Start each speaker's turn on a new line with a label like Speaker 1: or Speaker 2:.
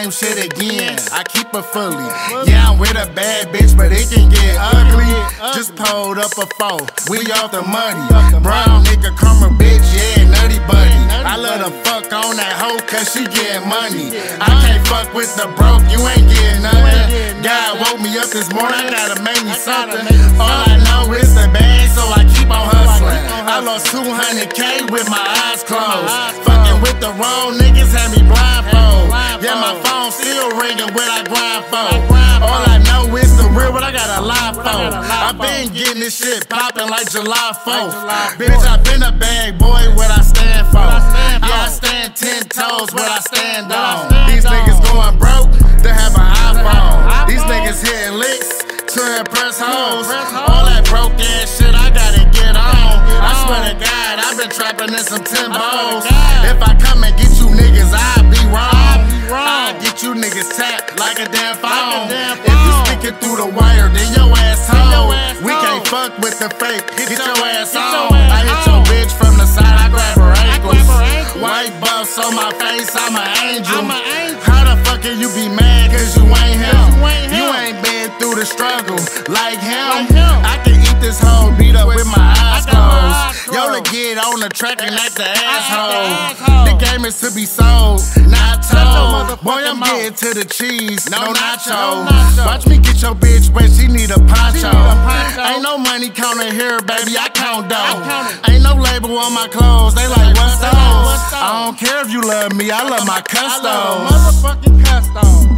Speaker 1: same shit again. I keep it fully. Yeah, I'm with a bad bitch, but it can get ugly. Just pulled up a foe. We off the money. Brown nigga, karma bitch, yeah, nutty buddy. I love to fuck on that hoe cause she getting money. I can't fuck with the broke, you ain't getting nothing. God woke me up this morning, I gotta make me something. All I know is the bag, so I keep on hustling. I lost 200K with my eyes closed. Fucking with the wrong niggas had me blindfold. Yeah, my phone still ringing when I grind for. All I know is the real, but I got a lie for. I been getting this shit poppin' like July 4th. Bitch, I been a bag boy, what I stand for. Yeah, I stand 10 toes, what I stand on. These niggas going broke to have an iPhone. These niggas hitting licks to impress hoes. All that broke ass shit, I gotta get on. I swear to God, I've been trapping in some Timbos. If I come and get you niggas, I'll be wrong. I'll get you niggas tapped like a damn phone. If you sticking through the wire, then your ass home. We can't fuck with the fake, get your ass on. I hit your bitch from the side, I grab her ankles. White buffs on my face, I'm an angel. How the fuck can you be mad cause you ain't him? You ain't been through the struggle like him. I can eat this whole beat up with my eyes closed. YOLA get on the track and act the asshole. The game is to be sold, not told. Boy, I'm getting to the cheese, no nachos. Watch me get your bitch when she need a poncho. Ain't no money counting here, baby, I count dough. Ain't no label on my clothes, they like, what's those? I don't care if you love me, I love my custom.
Speaker 2: Motherfucking custom.